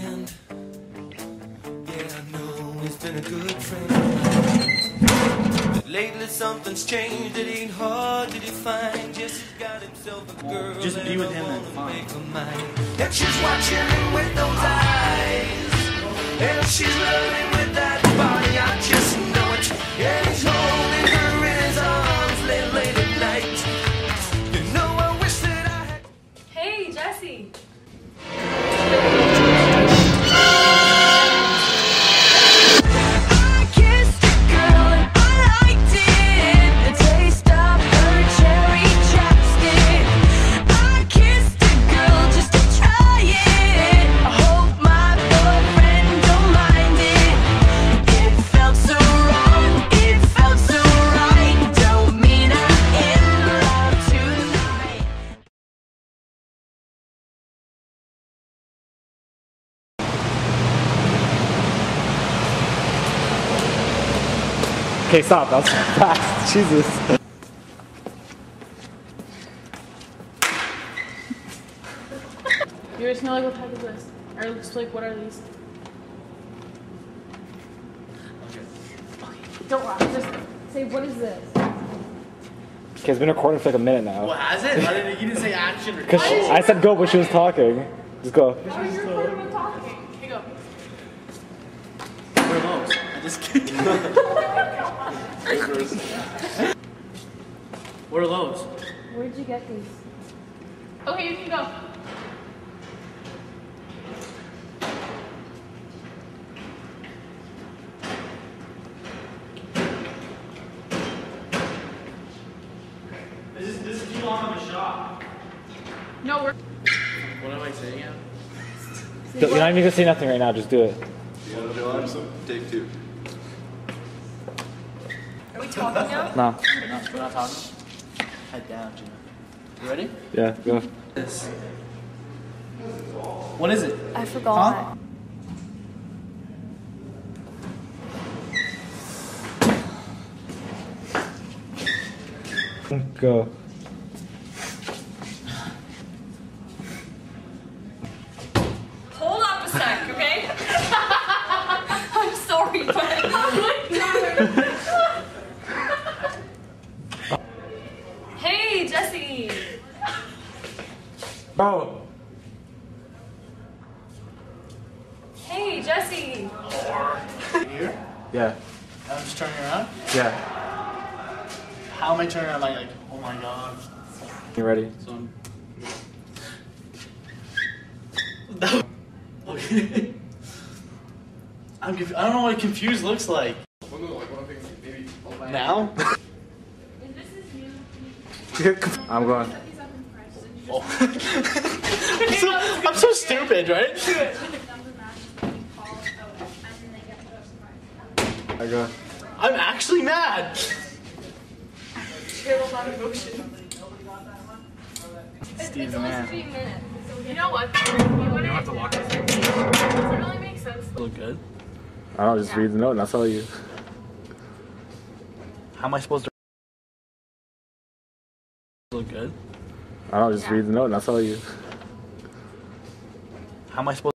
hand. Yeah, I know he's been a good friend. But lately something's changed, it ain't hard to define. Jesse's got himself a girl. Just be with him and fine. And she's watching him with those eyes. And she's loving with that body, I just know it. And he's holding her in his arms late at night. You know, I wish that I had. Hey, Jessie. Okay, stop. That was fast. Jesus. You just know like what type is this? Or just like what are these? Okay, don't laugh. Just say what is this? Okay, it's been recording for like a minute now. What, has it? You didn't say action or Because I said go, but she was talking. Just go. Oh, you're recording when talking. Okay, go. What are those? I just kidding. What are those? Where'd you get these? Okay, you can go. This is too long of a shot. No, we're. What am I saying now? You're not even gonna say nothing right now. Just do it. You want to do it? So take two. Are we talking now? Nah. We're not talking? Head down, Gina. You ready? Yeah, go. This. What is it? I forgot. Huh? Go. Hold up a sec, okay? I'm sorry, but Hey, Jessie. Bro. Hey, Jessie. Here? Yeah. I'm just turning around? Yeah. How am I turning around? Am I like, oh my god. You ready? So I'm... Okay. I don't know what confused looks like. Now? I'm going. Oh. I'm so stupid, right? I go. I'm actually mad. Steve's the man. You know what? You don't have to lock it. Doesn't really make sense. Look good. I don't know, just read the note and I'll tell you. How am I supposed to look good? I don't know, just read the note and I'll tell you. How am I supposed